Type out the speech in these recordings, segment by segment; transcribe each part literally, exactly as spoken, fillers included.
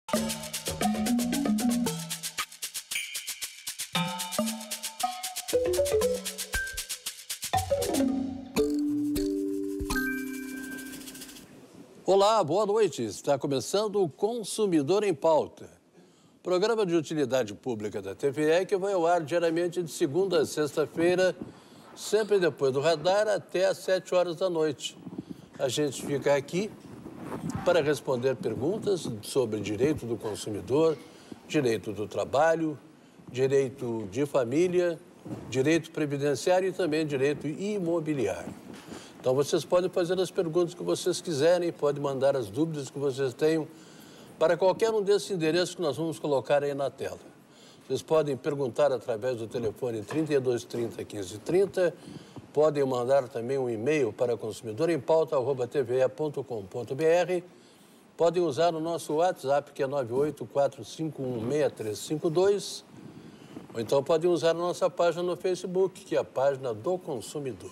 Olá, boa noite. Está começando o Consumidor em Pauta, programa de utilidade pública da T V E que vai ao ar diariamente de segunda a sexta-feira, sempre depois do radar, até às sete horas da noite. A gente fica aqui para responder perguntas sobre direito do consumidor, direito do trabalho, direito de família, direito previdenciário e também direito imobiliário. Então, vocês podem fazer as perguntas que vocês quiserem, podem mandar as dúvidas que vocês tenham para qualquer um desses endereços que nós vamos colocar aí na tela. Vocês podem perguntar através do telefone trinta e dois, trinta, quinze, trinta, podem mandar também um e-mail para consumidor em pauta arroba t v e ponto com ponto b r, podem usar o nosso WhatsApp, que é nove oito quatro cinco um seis três cinco dois, ou então podem usar a nossa página no Facebook, que é a página do consumidor.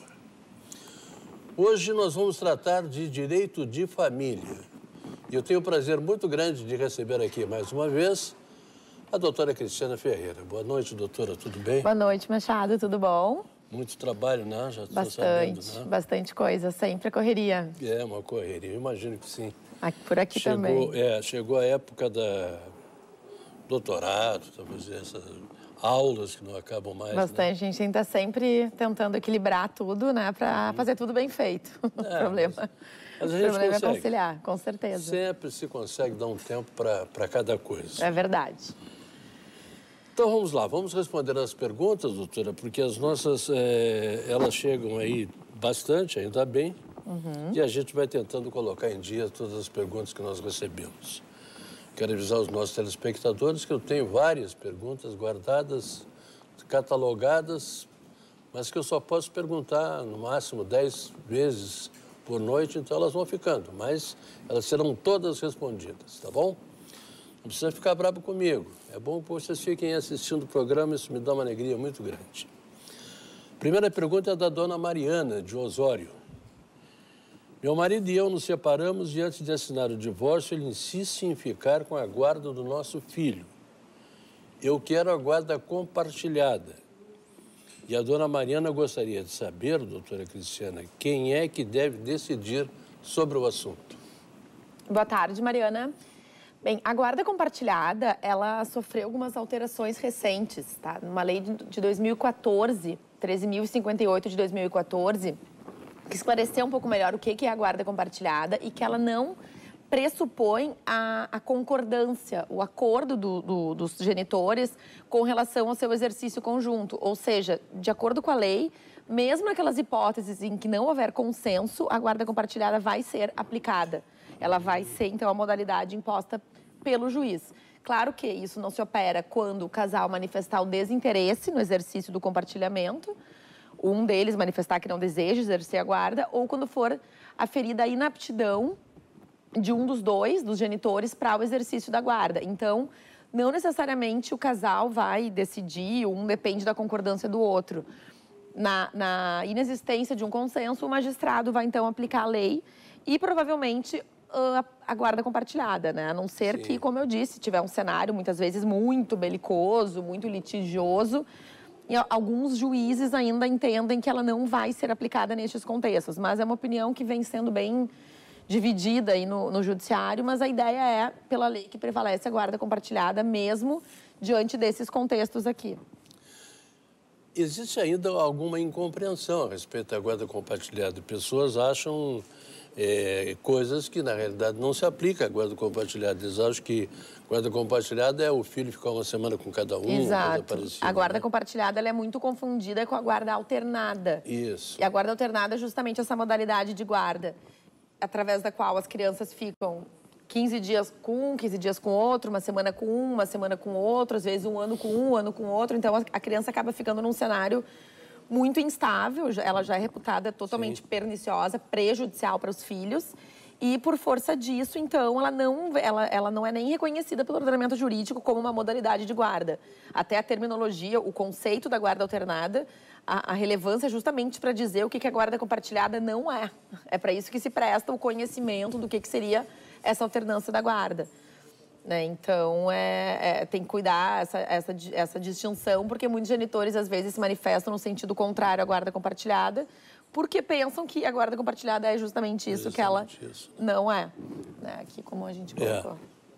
Hoje nós vamos tratar de direito de família. E eu tenho o prazer muito grande de receber aqui mais uma vez a doutora Cristiana Ferreira. Boa noite, doutora, tudo bem? Boa noite, Machado, tudo bom? Muito trabalho, né? Já estou sabendo, né? Bastante coisa, sempre correria. É, uma correria, eu imagino que sim. Aqui, por aqui chegou, também. É, chegou a época da doutorado, talvez essas aulas que não acabam mais. Bastante, né? A gente está sempre tentando equilibrar tudo, né, para fazer tudo bem feito. É, o problema, mas, mas a gente o problema consegue. é conciliar, com certeza. Sempre se consegue dar um tempo para cada coisa. É verdade. Então vamos lá, vamos responder as perguntas, doutora, porque as nossas, é, elas chegam aí bastante, ainda bem, uhum. E a gente vai tentando colocar em dia todas as perguntas que nós recebemos. Quero avisar os nossos telespectadores que eu tenho várias perguntas guardadas, catalogadas, mas que eu só posso perguntar no máximo dez vezes por noite, então elas vão ficando, mas elas serão todas respondidas, tá bom? Não precisa ficar bravo comigo. É bom que vocês fiquem assistindo o programa, isso me dá uma alegria muito grande. Primeira pergunta é da dona Mariana, de Osório. Meu marido e eu nos separamos e antes de assinar o divórcio, ele insiste em ficar com a guarda do nosso filho. Eu quero a guarda compartilhada. E a dona Mariana gostaria de saber, doutora Cristiana, quem é que deve decidir sobre o assunto. Boa tarde, Mariana. Bem, a guarda compartilhada, ela sofreu algumas alterações recentes, tá? Numa lei de dois mil e quatorze, treze mil e cinquenta e oito de dois mil e quatorze, que esclareceu um pouco melhor o que é a guarda compartilhada e que ela não pressupõe a, a concordância, o acordo do, do, dos genitores com relação ao seu exercício conjunto. Ou seja, de acordo com a lei, mesmo naquelas hipóteses em que não houver consenso, a guarda compartilhada vai ser aplicada. Ela vai ser, então, a modalidade imposta pelo juiz. Claro que isso não se opera quando o casal manifestar o desinteresse no exercício do compartilhamento, um deles manifestar que não deseja exercer a guarda, ou quando for aferida a inaptidão de um dos dois, dos genitores, para o exercício da guarda. Então, não necessariamente o casal vai decidir, um depende da concordância do outro. Na, na inexistência de um consenso, o magistrado vai, então, aplicar a lei e, provavelmente, a, a guarda compartilhada, né? A não ser Sim. que, como eu disse, tiver um cenário, muitas vezes, muito belicoso, muito litigioso, e alguns juízes ainda entendem que ela não vai ser aplicada nestes contextos, mas é uma opinião que vem sendo bem dividida aí no, no judiciário, mas a ideia é, pela lei, que prevalece a guarda compartilhada, mesmo diante desses contextos aqui. Existe ainda alguma incompreensão a respeito da guarda compartilhada. Pessoas acham é, coisas que, na realidade, não se aplica à guarda compartilhada. Eles acham que guarda compartilhada é o filho ficar uma semana com cada um. Exato. A guarda né? compartilhada ela é muito confundida com a guarda alternada. Isso. E a guarda alternada é justamente essa modalidade de guarda, através da qual as crianças ficam quinze dias com um, quinze dias com outro, uma semana com um, uma semana com outro, às vezes um ano com um, um ano com outro. Então, a criança acaba ficando num cenário muito instável, ela já é reputada totalmente Sim. perniciosa, prejudicial para os filhos. E, por força disso, então, ela não, ela, ela não é nem reconhecida pelo ordenamento jurídico como uma modalidade de guarda. Até a terminologia, o conceito da guarda alternada, a, a relevância é justamente para dizer o que, que a guarda compartilhada não é. É para isso que se presta o conhecimento do que, que seria essa alternância da guarda. Né? Então, é, é, tem que cuidar essa, essa, essa distinção, porque muitos genitores, às vezes, se manifestam no sentido contrário à guarda compartilhada, porque pensam que a guarda compartilhada é justamente isso, justamente que ela isso. não é. Né? Aqui, como a gente colocou.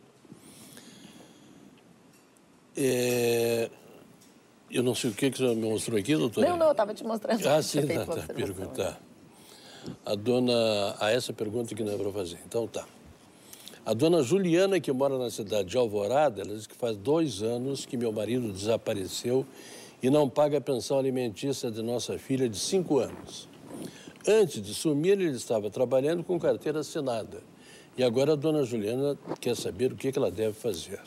É. É... Eu não sei o que que você me mostrou aqui, doutora. Não, não, eu estava te mostrando. Ah, sim, tá, tá, perguntar. A dona... Ah, essa pergunta que não é para fazer. Então, tá. A dona Juliana, que mora na cidade de Alvorada, ela diz que faz dois anos que meu marido desapareceu e não paga a pensão alimentícia de nossa filha de cinco anos. Antes de sumir, ele estava trabalhando com carteira assinada. E agora a dona Juliana quer saber o que ela deve fazer.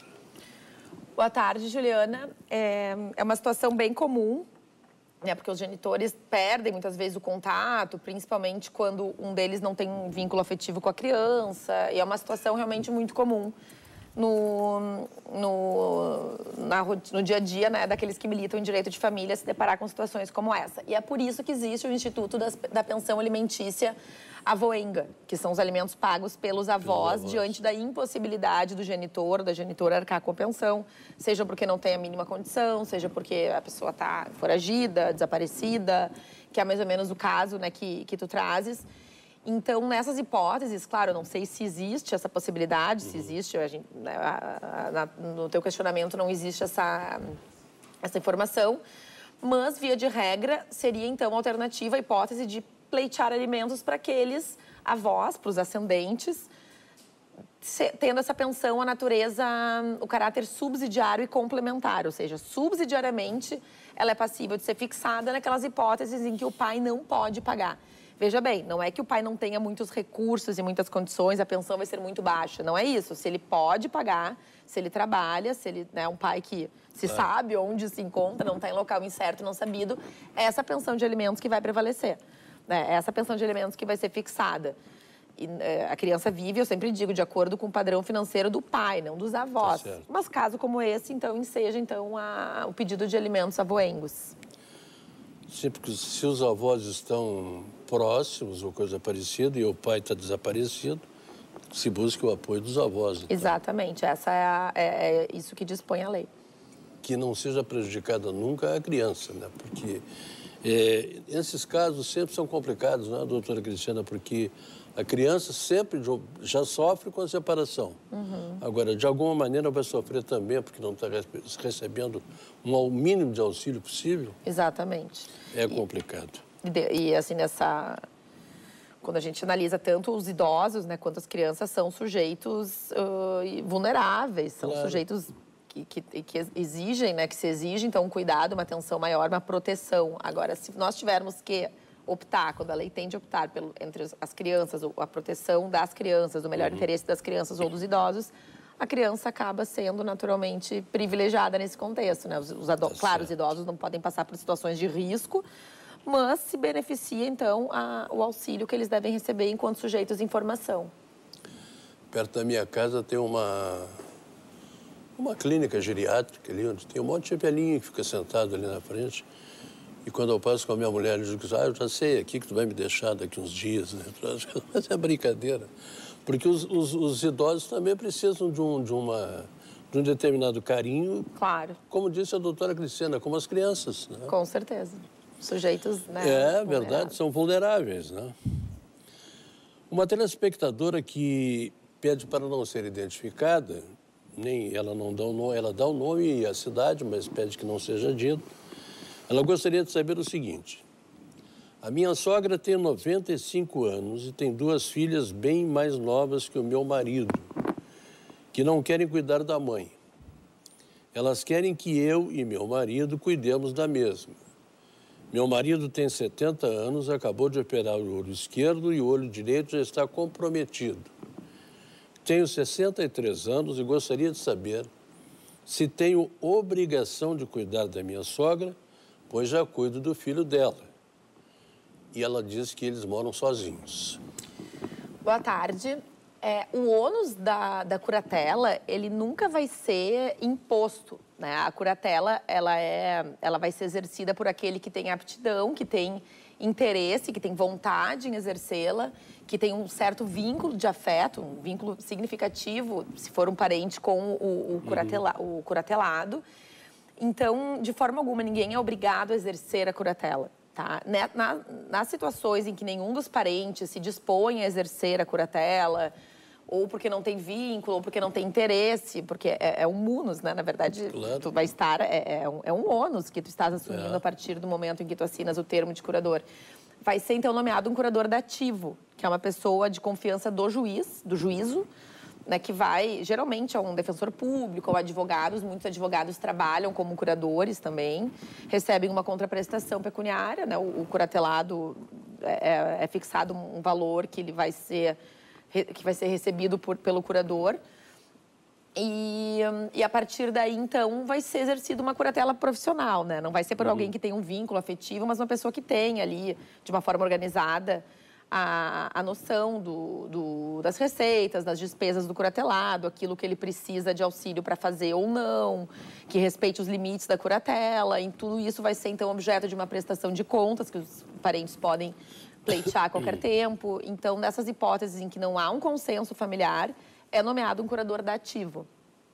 Boa tarde, Juliana. É, é uma situação bem comum, né, porque os genitores perdem muitas vezes o contato, principalmente quando um deles não tem um vínculo afetivo com a criança. E é uma situação realmente muito comum no, no, na, no dia a dia, né, daqueles que militam em direito de família se deparar com situações como essa. E é por isso que existe o Instituto das, da Pensão Alimentícia Avoenga, que são os alimentos pagos pelos avós, avós diante da impossibilidade do genitor ou da genitora arcar com a pensão, seja porque não tem a mínima condição, seja porque a pessoa está foragida, desaparecida, que é mais ou menos o caso, né, que, que tu trazes. Então, nessas hipóteses, claro, eu não sei se existe essa possibilidade, se existe, a gente, né, a, a, no teu questionamento não existe essa, essa informação, mas, via de regra, seria, então, a alternativa, a hipótese de pleitear alimentos para aqueles avós, para os ascendentes, tendo essa pensão a natureza, o caráter subsidiário e complementar, ou seja, subsidiariamente ela é passível de ser fixada naquelas hipóteses em que o pai não pode pagar. Veja bem, não é que o pai não tenha muitos recursos e muitas condições, a pensão vai ser muito baixa, não é isso. Se ele pode pagar, se ele trabalha, se ele é, né, um pai que se claro. sabe onde se encontra, não está em local incerto, não sabido, é essa pensão de alimentos que vai prevalecer. É essa pensão de alimentos que vai ser fixada. E, é, a criança vive, eu sempre digo, de acordo com o padrão financeiro do pai, não dos avós. Tá. Mas caso como esse, então, enseja então, a, o pedido de alimentos avoengos. Sim, porque se os avós estão próximos ou coisa parecida e o pai está desaparecido, se busca o apoio dos avós. Então. Exatamente, essa é, a, é, é isso que dispõe a lei. Que não seja prejudicada nunca a criança, né? Porque é, esses casos sempre são complicados, né, doutora Cristiana? Porque a criança sempre já sofre com a separação. Uhum. Agora, de alguma maneira, vai sofrer também, porque não está recebendo um mínimo de auxílio possível. Exatamente. É complicado. E, e assim, nessa... Quando a gente analisa tanto os idosos, né, quanto as crianças, são sujeitos uh, vulneráveis, são claro. sujeitos... Que, que, que exigem, né, que se exige, então, um cuidado, uma atenção maior, uma proteção. Agora, se nós tivermos que optar, quando a lei tem de optar pelo, entre as crianças, a proteção das crianças, o melhor uhum. interesse das crianças ou dos idosos, a criança acaba sendo naturalmente privilegiada nesse contexto, né? Os, os tá claro, certo. Os idosos não podem passar por situações de risco, mas se beneficia, então, a, o auxílio que eles devem receber enquanto sujeitos de informação. Perto da minha casa tem uma... uma clínica geriátrica ali, onde tem um monte de velhinho que fica sentado ali na frente. E quando eu passo com a minha mulher, eu digo, ah, eu já sei aqui que tu vai me deixar daqui uns dias, né? Mas é brincadeira. Porque os, os, os idosos também precisam de um, de, uma, de um determinado carinho. Claro. Como disse a doutora Cristiana, como as crianças, né? Com certeza. Sujeitos, né? É, verdade, são vulneráveis, né? Uma telespectadora que pede para não ser identificada, nem ela não dá o nome, ela dá o nome e a cidade, mas pede que não seja dito. Ela gostaria de saber o seguinte: a minha sogra tem noventa e cinco anos e tem duas filhas bem mais novas que o meu marido, que não querem cuidar da mãe. Elas querem que eu e meu marido cuidemos da mesma. Meu marido tem setenta anos, acabou de operar o olho esquerdo e o olho direito já está comprometido. Tenho sessenta e três anos e gostaria de saber se tenho obrigação de cuidar da minha sogra, pois já cuido do filho dela. E ela diz que eles moram sozinhos. Boa tarde. É, o ônus da, da curatela, ele nunca vai ser imposto, né? A curatela, ela, é, ela vai ser exercida por aquele que tem aptidão, que tem interesse, que tem vontade em exercê-la, que tem um certo vínculo de afeto, um vínculo significativo, se for um parente, com o, o, curatela, uhum. o curatelado. Então, de forma alguma, ninguém é obrigado a exercer a curatela. Tá? Na, nas situações em que nenhum dos parentes se dispõe a exercer a curatela, ou porque não tem vínculo, ou porque não tem interesse, porque é, é um munus, né? Na verdade, claro. tu vai estar, é, é, um, é um ônus que tu estás assumindo é. a partir do momento em que tu assinas o termo de curador. Vai ser, então, nomeado um curador dativo, que é uma pessoa de confiança do juiz, do juízo, né, que vai, geralmente, é um defensor público ou advogados. Muitos advogados trabalham como curadores também, recebem uma contraprestação pecuniária, né? O, o curatelado é, é fixado um valor que ele vai ser, que vai ser recebido por, pelo curador. E, e, a partir daí, então, vai ser exercida uma curatela profissional, né? Não vai ser por uhum. alguém que tem um vínculo afetivo, mas uma pessoa que tem ali, de uma forma organizada, A, a noção do, do, das receitas, das despesas do curatelado, aquilo que ele precisa de auxílio para fazer ou não, que respeite os limites da curatela. E tudo isso vai ser, então, objeto de uma prestação de contas, que os parentes podem pleitear a qualquer tempo. Então, nessas hipóteses em que não há um consenso familiar, é nomeado um curador dativo.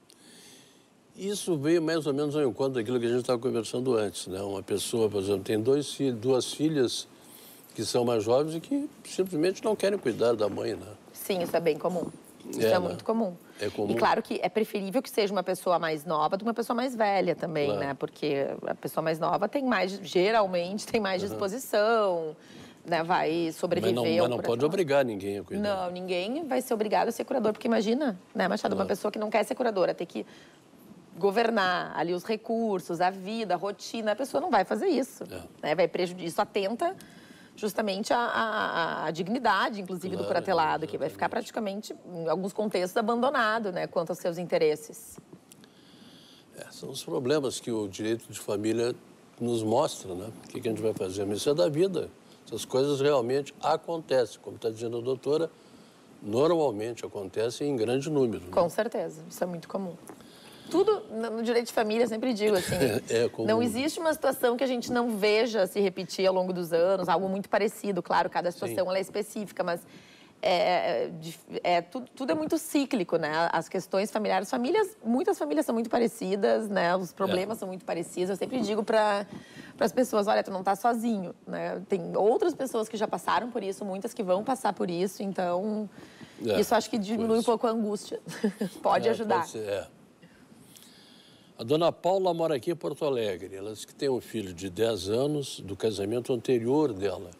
Isso veio mais ou menos ao encontro daquilo que a gente estava conversando antes, né? Uma pessoa, por exemplo, tem dois filhos, duas filhas que são mais jovens e que simplesmente não querem cuidar da mãe, né? Sim, isso é bem comum. Isso é, é muito né? comum. É comum. E claro que é preferível que seja uma pessoa mais nova do que uma pessoa mais velha também, claro. né? Porque a pessoa mais nova tem mais, geralmente, tem mais uhum. disposição, né? Vai sobreviver. Mas não, mas não pode obrigar ninguém a cuidar. Não, ninguém vai ser obrigado a ser curador, porque imagina, né, Machado, claro. uma pessoa que não quer ser curadora, ter que governar ali os recursos, a vida, a rotina, a pessoa não vai fazer isso. É. Né? Vai prejudicar, isso atenta justamente a, a, a dignidade, inclusive, claro, do curatelado, exatamente. Que vai ficar praticamente, em alguns contextos, abandonado, né, quanto aos seus interesses. É, são os problemas que o direito de família nos mostra, né? O que, que a gente vai fazer? Mas isso é da vida. Essas coisas realmente acontecem. Como está dizendo a doutora, normalmente acontecem em grande número. Né? Com certeza, isso é muito comum. Tudo no direito de família, eu sempre digo assim, é, é comum. Não existe uma situação que a gente não veja se repetir ao longo dos anos, algo muito parecido, claro, cada situação ela é específica, mas é, é, é, tudo, tudo é muito cíclico, né? As questões familiares, famílias, muitas famílias são muito parecidas, né? Os problemas é. são muito parecidos. Eu sempre digo para as pessoas, olha, tu não tá sozinho, né? Tem outras pessoas que já passaram por isso, muitas que vão passar por isso, então é, isso acho que diminui um pouco a angústia. Pode é, ajudar. Pode ser, é. A dona Paula mora aqui em Porto Alegre. Ela diz que tem um filho de dez anos do casamento anterior dela.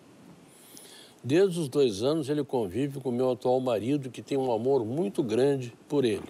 Desde os dois anos, ele convive com o meu atual marido, que tem um amor muito grande por ele.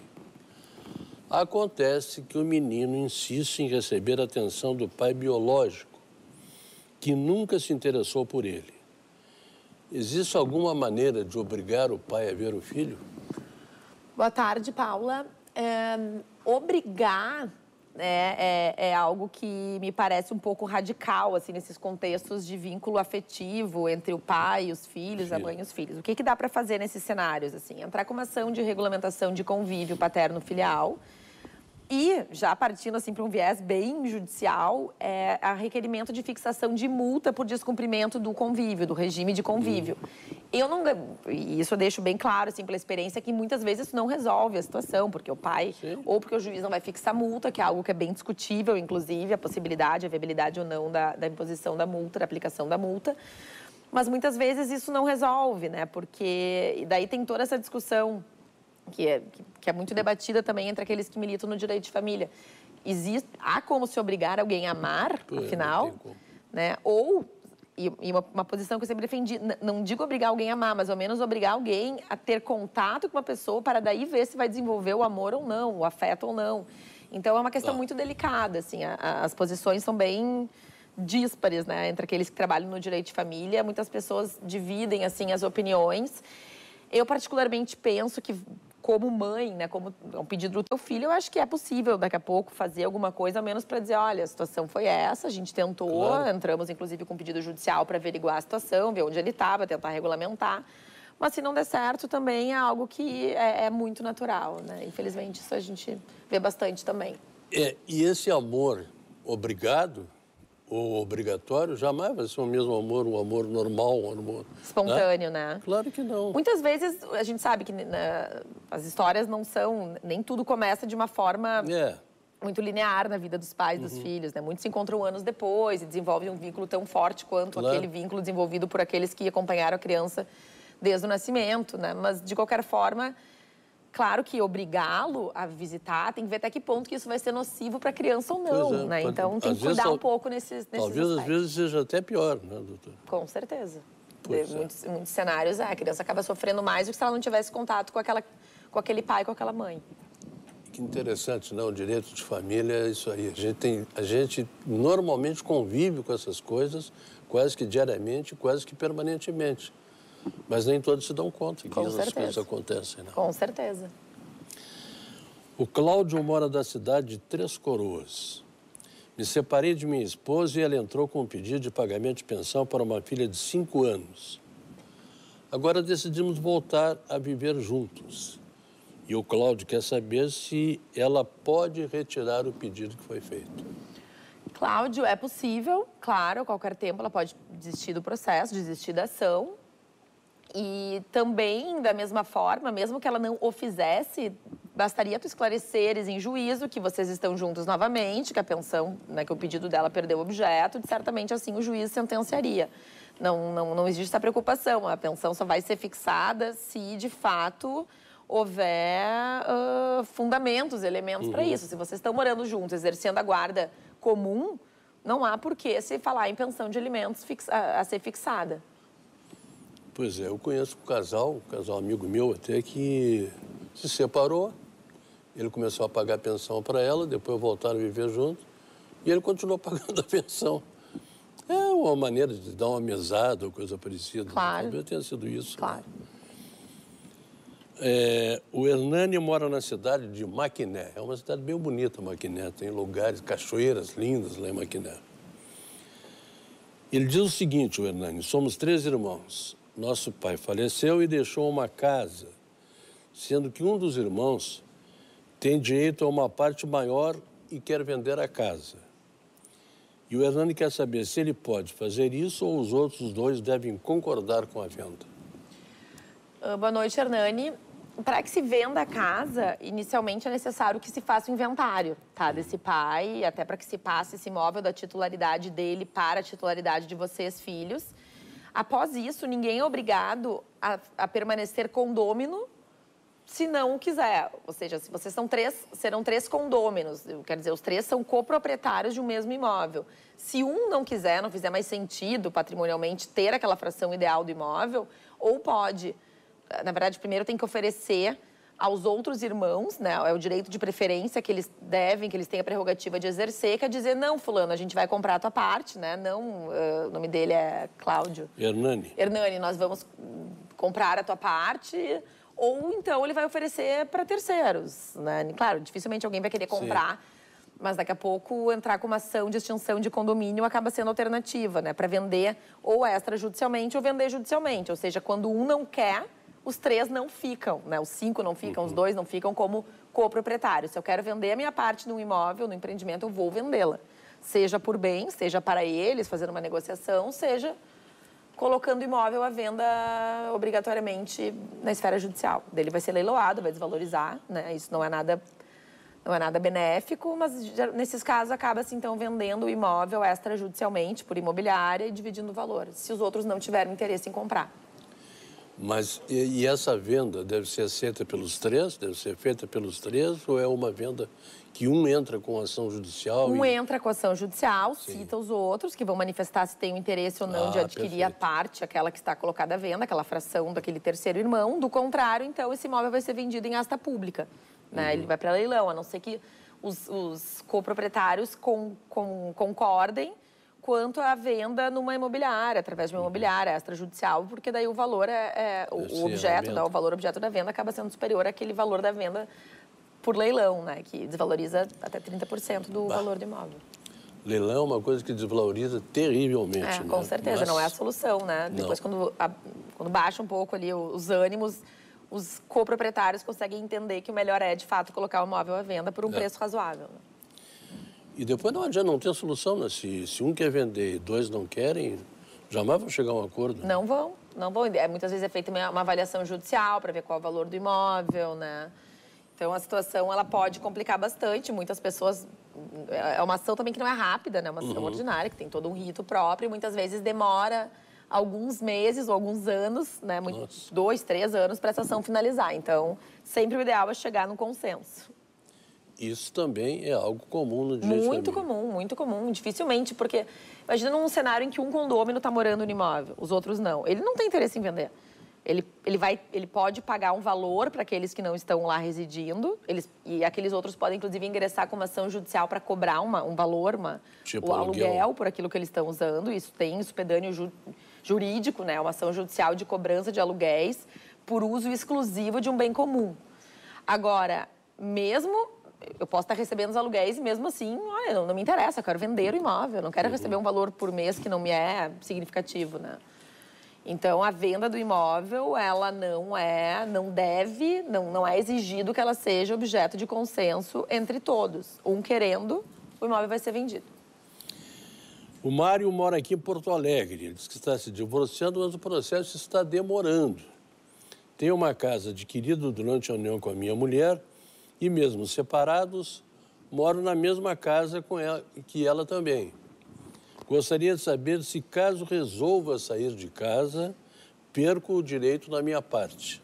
Acontece que o menino insiste em receber a atenção do pai biológico, que nunca se interessou por ele. Existe alguma maneira de obrigar o pai a ver o filho? Boa tarde, Paula. É, obrigar... É, é, é algo que me parece um pouco radical, assim, nesses contextos de vínculo afetivo entre o pai e os filhos, Sim. a mãe e os filhos. O que, que dá para fazer nesses cenários? Assim, entrar com uma ação de regulamentação de convívio paterno-filial e, já partindo assim, para um viés bem judicial, é a requerimento de fixação de multa por descumprimento do convívio, do regime de convívio. Hum. Eu não... E isso eu deixo bem claro, assim, pela experiência, que muitas vezes isso não resolve a situação, porque o pai, Sim. ou porque o juiz não vai fixar multa, que é algo que é bem discutível, inclusive, a possibilidade, a viabilidade ou não da, da imposição da multa, da aplicação da multa. Mas muitas vezes isso não resolve, né? Porque e daí tem toda essa discussão que é, que é muito debatida também entre aqueles que militam no direito de família. Existe, há como se obrigar alguém a amar, Pô, afinal, né? Ou, e, e uma, uma posição que eu sempre defendi, não digo obrigar alguém a amar, mas ao menos obrigar alguém a ter contato com uma pessoa para daí ver se vai desenvolver o amor ou não, o afeto ou não. Então, é uma questão ah. muito delicada, assim, a, a, as posições são bem díspares, né? Entre aqueles que trabalham no direito de família, muitas pessoas dividem, assim, as opiniões. Eu, particularmente, penso que, como mãe, né, como um pedido do teu filho, eu acho que é possível, daqui a pouco, fazer alguma coisa, ao menos para dizer, olha, a situação foi essa, a gente tentou, claro. entramos, inclusive, com pedido judicial para averiguar a situação, ver onde ele estava, tentar regulamentar. Mas, se não der certo, também é algo que é, é muito natural, né? Infelizmente, isso a gente vê bastante também. É, e esse amor obrigado ou obrigatório, jamais vai ser o mesmo amor, um amor normal, um amor... Espontâneo, né? né? Claro que não. Muitas vezes a gente sabe que né, as histórias não são... Nem tudo começa de uma forma É. muito linear na vida dos pais, dos Uhum. filhos, né? Muitos se encontram anos depois e desenvolvem um vínculo tão forte quanto Claro. aquele vínculo desenvolvido por aqueles que acompanharam a criança desde o nascimento, né? Mas, de qualquer forma... Claro que obrigá-lo a visitar, tem que ver até que ponto que isso vai ser nocivo para a criança ou não, Pois é, né? pode- Então, tem às que cuidar vezes, um pouco nesses, nesses Talvez, às aspectos. vezes, seja até pior, né, doutor? Com certeza. Pois De, é. muitos, muitos cenários, é, a criança acaba sofrendo mais do que se ela não tivesse contato com, aquela, com aquele pai, com aquela mãe. Que interessante, não? O direito de família é isso aí. A gente, tem, a gente normalmente convive com essas coisas quase que diariamente, quase que permanentemente. Mas nem todos se dão conta que Com essas certeza. coisas acontecem, né? Com certeza. O Cláudio mora da cidade de Três Coroas. Me separei de minha esposa e ela entrou com um pedido de pagamento de pensão para uma filha de cinco anos. Agora decidimos voltar a viver juntos. E o Cláudio quer saber se ela pode retirar o pedido que foi feito. Cláudio, é possível, claro, a qualquer tempo ela pode desistir do processo, desistir da ação. E também, da mesma forma, mesmo que ela não o fizesse, bastaria tu esclareceres em juízo que vocês estão juntos novamente, que a pensão, né, que o pedido dela perdeu o objeto, e certamente assim o juiz sentenciaria. Não, não, não existe essa preocupação, a pensão só vai ser fixada se, de fato, houver uh, fundamentos, elementos Uhum. para isso. Se vocês estão morando juntos, exercendo a guarda comum, não há por que se falar em pensão de alimentos fixa, a, a ser fixada. Pois é, eu conheço um casal, um casal amigo meu até, que se separou. Ele começou a pagar a pensão para ela, depois voltaram a viver juntos e ele continuou pagando a pensão. É uma maneira de dar uma mesada ou coisa parecida. Claro. Talvez tenha sido isso. Claro. Né? É, o Hernani mora na cidade de Maquiné. É uma cidade bem bonita, Maquiné. Tem lugares, cachoeiras lindas lá em Maquiné. Ele diz o seguinte, o Hernani, somos três irmãos. Nosso pai faleceu e deixou uma casa, sendo que um dos irmãos tem direito a uma parte maior e quer vender a casa. E o Hernani quer saber se ele pode fazer isso ou os outros dois devem concordar com a venda. Uh, boa noite, Hernani. Para que se venda a casa, inicialmente é necessário que se faça o inventário, tá, desse pai, até para que se passe esse imóvel da titularidade dele para a titularidade de vocês, filhos. Após isso, ninguém é obrigado a, a permanecer condômino se não o quiser. Ou seja, se vocês são três, serão três condôminos. Quer dizer, os três são coproprietários de um mesmo imóvel. Se um não quiser, não fizer mais sentido patrimonialmente ter aquela fração ideal do imóvel, ou pode, na verdade, primeiro tem que oferecer aos outros irmãos, né, é o direito de preferência que eles devem, que eles têm a prerrogativa de exercer, que é dizer, não, fulano, a gente vai comprar a tua parte, né, não, uh, o nome dele é Cláudio. Hernani. Hernani, nós vamos comprar a tua parte, ou então ele vai oferecer para terceiros, né, claro, dificilmente alguém vai querer comprar, sim, mas daqui a pouco entrar com uma ação de extinção de condomínio acaba sendo alternativa, né, para vender ou extrajudicialmente ou vender judicialmente, ou seja, quando um não quer, os três não ficam, né? Os cinco não ficam, uhum, os dois não ficam como coproprietários. Se eu quero vender a minha parte no imóvel, no empreendimento, eu vou vendê-la. Seja por bem, seja para eles, fazendo uma negociação, seja colocando o imóvel à venda obrigatoriamente na esfera judicial. Dele vai ser leiloado, vai desvalorizar, né? Isso não é nada, não é nada benéfico, mas nesses casos acaba-se então vendendo o imóvel extrajudicialmente por imobiliária e dividindo o valor, se os outros não tiverem interesse em comprar. Mas e, e essa venda deve ser feita pelos três? Deve ser feita pelos três ou é uma venda que um entra com ação judicial? Um e... entra com ação judicial, sim, cita os outros, que vão manifestar se tem o interesse ou não ah, de adquirir perfeito, a parte, aquela que está colocada à venda, aquela fração daquele terceiro irmão. Do contrário, então, esse imóvel vai ser vendido em asta pública, né? Uhum. Ele vai para leilão, a não ser que os, os coproprietários com, com, concordem quanto à venda numa imobiliária, através de uma imobiliária extrajudicial, porque daí o valor é, é o, o objeto, né, o valor objeto da venda acaba sendo superior àquele valor da venda por leilão, né, que desvaloriza até trinta por cento do bah. valor do imóvel. Leilão é uma coisa que desvaloriza terrivelmente. É, né? com certeza, Mas... não é a solução, né? Depois, quando, a, quando baixa um pouco ali os ânimos, os coproprietários conseguem entender que o melhor é, de fato, colocar o imóvel à venda por um é. preço razoável. Né? E depois não adianta, não ter solução, né? Se, se um quer vender e dois não querem, jamais vão chegar a um acordo. Não vão, não vão. É, muitas vezes é feita uma avaliação judicial para ver qual é o valor do imóvel, né? Então, a situação, ela pode complicar bastante. Muitas pessoas... É uma ação também que não é rápida, né? É uma ação uhum. ordinária, que tem todo um rito próprio. E muitas vezes demora alguns meses ou alguns anos, né? Muito, dois, três anos para essa ação finalizar. Então, sempre o ideal é chegar num consenso. Isso também é algo comum no direito de Muito comum, muito comum. Dificilmente, porque... Imagina num cenário em que um condômino está morando no imóvel, os outros não. Ele não tem interesse em vender. Ele, ele, vai, ele pode pagar um valor para aqueles que não estão lá residindo, eles, e aqueles outros podem, inclusive, ingressar com uma ação judicial para cobrar uma, um valor, uma, tipo o aluguel. aluguel por aquilo que eles estão usando. Isso tem isso pedâneo ju, jurídico, né? Uma ação judicial de cobrança de aluguéis por uso exclusivo de um bem comum. Agora, mesmo... Eu posso estar recebendo os aluguéis e mesmo assim, olha, não, não me interessa, eu quero vender o imóvel, não quero uhum. receber um valor por mês que não me é significativo, né? Então, a venda do imóvel, ela não é, não deve, não, não é exigido que ela seja objeto de consenso entre todos. Um querendo, o imóvel vai ser vendido. O Mário mora aqui em Porto Alegre, ele diz que está se divorciando, mas o processo está demorando. Tem uma casa adquirida durante a união com a minha mulher e mesmo separados, moro na mesma casa com ela, que ela também. Gostaria de saber se, caso resolva sair de casa, perco o direito da minha parte.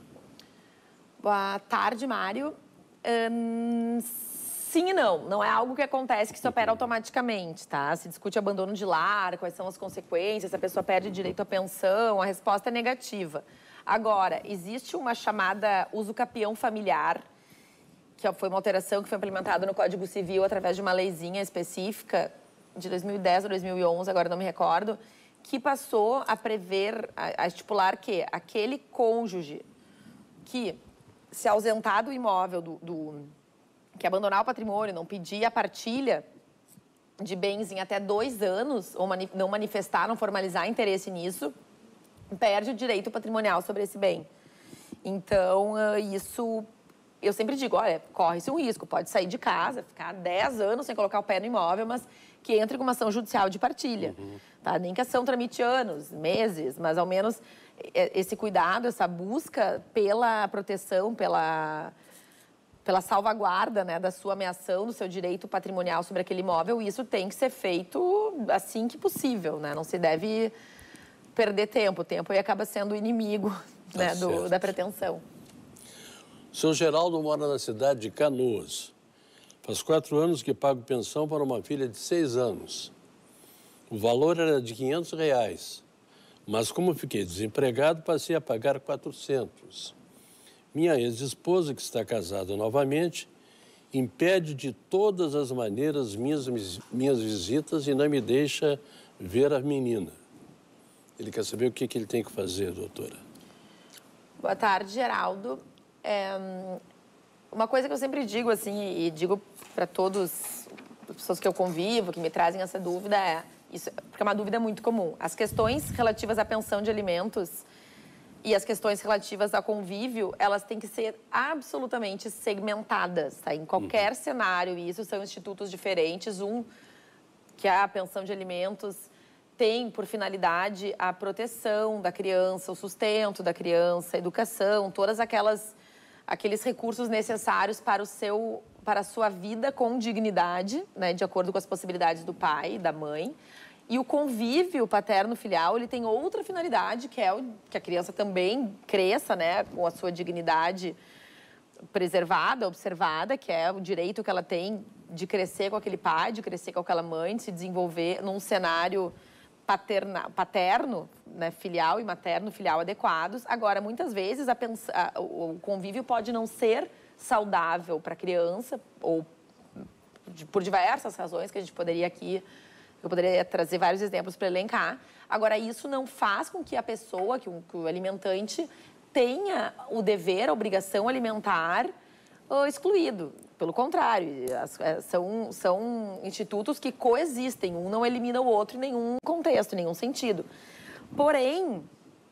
Boa tarde, Mário. Hum, sim e não. Não é algo que acontece que se opera automaticamente, tá? Se discute abandono de lar, quais são as consequências, se a pessoa perde direito à pensão, a resposta é negativa. Agora, existe uma chamada uso capião familiar, que foi uma alteração que foi implementada no Código Civil através de uma leizinha específica de dois mil e dez ou dois mil e onze, agora não me recordo, que passou a prever, a, a estipular que aquele cônjuge que se ausentar do imóvel, do, do, que abandonar o patrimônio, não pedir a partilha de bens em até dois anos, ou mani, não manifestar, não formalizar interesse nisso, perde o direito patrimonial sobre esse bem. Então, isso... Eu sempre digo, olha, corre-se um risco, pode sair de casa, ficar dez anos sem colocar o pé no imóvel, mas que entre com uma ação judicial de partilha. Uhum. Tá? Nem que a ação tramite anos, meses, mas ao menos esse cuidado, essa busca pela proteção, pela, pela salvaguarda, né, da sua ameação, do seu direito patrimonial sobre aquele imóvel, isso tem que ser feito assim que possível, né? Não se deve perder tempo. O tempo aí acaba sendo o inimigo, tá, né, do, da pretensão. O seu Geraldo mora na cidade de Canoas. Faz quatro anos que pago pensão para uma filha de seis anos. O valor era de quinhentos reais, mas como fiquei desempregado, passei a pagar quatrocentos. Minha ex-esposa, que está casada novamente, impede de todas as maneiras minhas, minhas visitas e não me deixa ver a menina. Ele quer saber o que, que ele tem que fazer, doutora. Boa tarde, Geraldo. É, uma coisa que eu sempre digo, assim, e digo para todas as pessoas que eu convivo, que me trazem essa dúvida, é, isso, porque é uma dúvida muito comum. As questões relativas à pensão de alimentos e as questões relativas ao convívio, elas têm que ser absolutamente segmentadas, tá? Em qualquer uhum. cenário, e isso são institutos diferentes. Um, que é a pensão de alimentos, tem por finalidade a proteção da criança, o sustento da criança, a educação, todas aquelas... aqueles recursos necessários para, o seu, para a sua vida com dignidade, né, de acordo com as possibilidades do pai e da mãe. E o convívio paterno-filial, ele tem outra finalidade, que é o, que a criança também cresça, né, com a sua dignidade preservada, observada, que é o direito que ela tem de crescer com aquele pai, de crescer com aquela mãe, de se desenvolver num cenário paterna, paterno, né, filial e materno, filial adequados. Agora, muitas vezes, a pens... a, o convívio pode não ser saudável para a criança, ou de, por diversas razões que a gente poderia aqui, eu poderia trazer vários exemplos para elencar. Agora, isso não faz com que a pessoa, que o, que o alimentante, tenha o dever, a obrigação alimentar uh, excluído. Pelo contrário, as, são, são institutos que coexistem, um não elimina o outro em nenhum contexto, em nenhum sentido. Porém,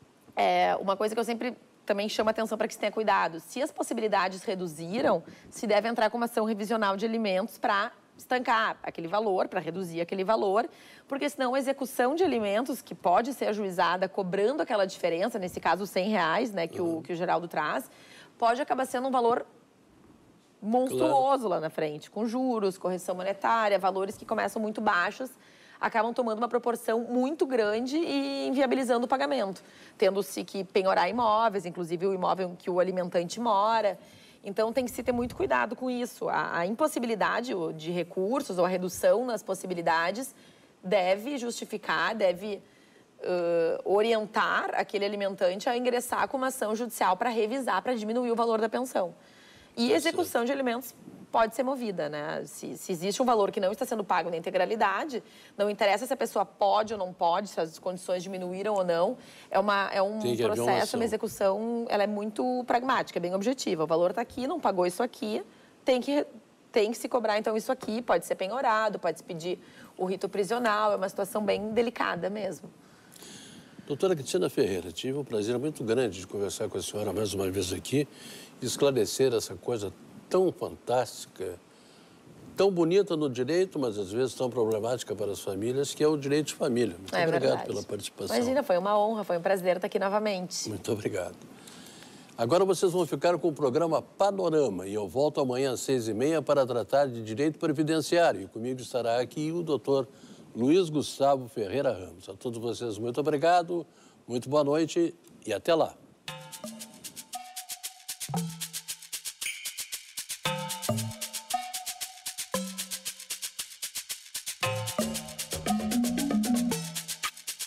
é, uma coisa que eu sempre também chamo a atenção para que se tenha cuidado, se as possibilidades reduziram, se deve entrar com uma ação revisional de alimentos para estancar aquele valor, para reduzir aquele valor, porque senão a execução de alimentos, que pode ser ajuizada cobrando aquela diferença, nesse caso cem reais, né, que, uhum. o, que o Geraldo traz, pode acabar sendo um valor monstruoso claro. Lá na frente, com juros, correção monetária, valores que começam muito baixos, acabam tomando uma proporção muito grande e inviabilizando o pagamento, tendo-se que penhorar imóveis, inclusive o imóvel em que o alimentante mora. Então, tem que se ter muito cuidado com isso. A, a impossibilidade de recursos ou a redução nas possibilidades deve justificar, deve uh, orientar aquele alimentante a ingressar com uma ação judicial para revisar, para diminuir o valor da pensão. E a execução de alimentos pode ser movida, né? Se, se existe um valor que não está sendo pago na integralidade, não interessa se a pessoa pode ou não pode, se as condições diminuíram ou não, é, uma, é um processo, uma execução, ela é muito pragmática, é bem objetiva. O valor está aqui, não pagou isso aqui, tem que, tem que se cobrar então isso aqui, pode ser penhorado, pode se pedir o rito prisional, é uma situação bem delicada mesmo. Doutora Cristina Ferreira, tive um prazer muito grande de conversar com a senhora mais uma vez aqui, esclarecer essa coisa tão fantástica, tão bonita no direito, mas às vezes tão problemática para as famílias, que é o direito de família. Muito é obrigado verdade. Pela participação. Imagina, foi uma honra, foi um prazer estar aqui novamente. Muito obrigado. Agora vocês vão ficar com o programa Panorama e eu volto amanhã às seis e meia para tratar de direito previdenciário. E comigo estará aqui o doutor Luiz Gustavo Ferreira Ramos. A todos vocês, muito obrigado, muito boa noite e até lá.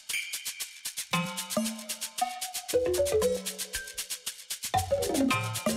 Thank you.